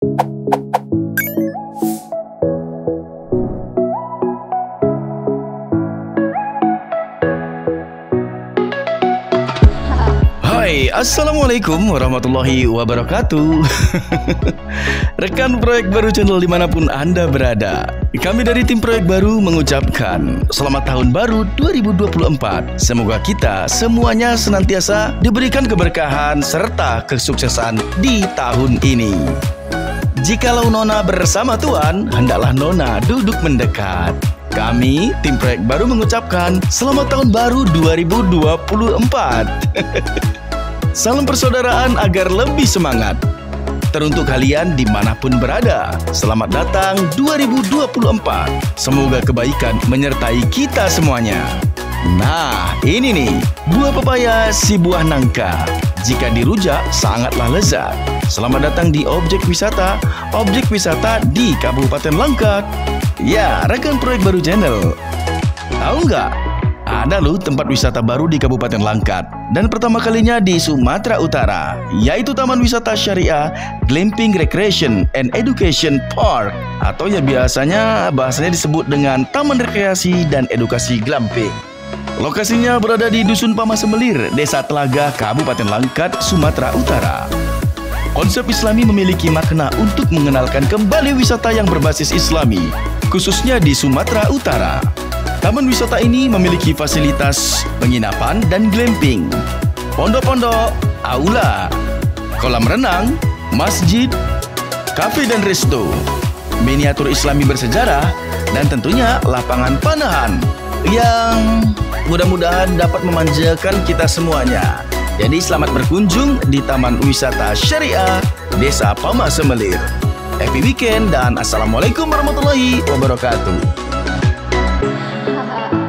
Hai, Assalamualaikum warahmatullahi wabarakatuh. Rekan proyek baru channel dimanapun Anda berada, kami dari tim proyek baru mengucapkan selamat tahun baru 2024. Semoga kita semuanya senantiasa diberikan keberkahan serta kesuksesan di tahun ini. Jikalau Nona bersama Tuhan, hendaklah Nona duduk mendekat. Kami, tim proyek baru mengucapkan selamat tahun baru 2024. Salam persaudaraan agar lebih semangat. Teruntuk kalian dimanapun berada, selamat datang 2024. Semoga kebaikan menyertai kita semuanya. Nah, ini nih, buah pepaya si buah nangka. Jika dirujak, sangatlah lezat. Selamat datang di objek wisata di Kabupaten Langkat. Ya, rekan proyek baru channel. Tahu nggak? Ada loh tempat wisata baru di Kabupaten Langkat, dan pertama kalinya di Sumatera Utara, yaitu Taman Wisata Syariah Glamping Recreation and Education Park, atau ya biasanya bahasanya disebut dengan Taman Rekreasi dan Edukasi Glamping. Lokasinya berada di Dusun Pamasemelir, Desa Telaga, Kabupaten Langkat, Sumatera Utara. Konsep Islami memiliki makna untuk mengenalkan kembali wisata yang berbasis Islami, khususnya di Sumatera Utara. Taman wisata ini memiliki fasilitas penginapan dan glamping, pondok-pondok, aula, kolam renang, masjid, kafe dan resto, miniatur Islami bersejarah, dan tentunya lapangan panahan yang mudah-mudahan dapat memanjakan kita semuanya. Jadi selamat berkunjung di Taman Wisata Syariah Desa Pamasemelir. Happy weekend dan Assalamualaikum warahmatullahi wabarakatuh.